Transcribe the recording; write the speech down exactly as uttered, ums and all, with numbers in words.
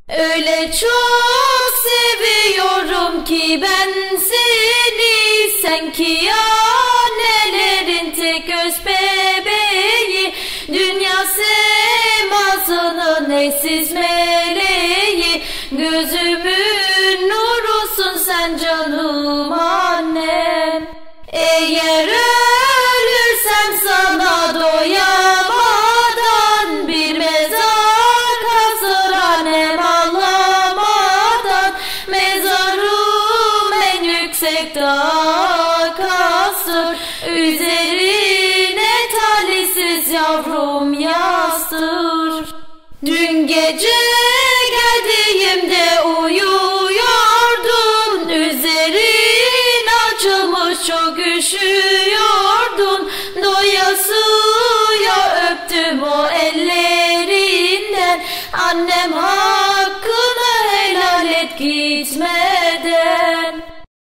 Öyle çok seviyorum ki ben seni, sen ki annelerin tek göz bebeği, dünya semasının eşsiz meleği, gözümün nurusun sen canım annem. Eğer ölürsem sana doyamadan, bir mezar kazır annem ağlamadan, mezarım en yüksek dağa kastır, üzerine talihsiz yavrum yastır. Dün gece geldiğimde uyuyordun, üzerin açılmış çok üşüyordun, doyasıya öptüm o ellerinden, annem hakkını helal et gitme.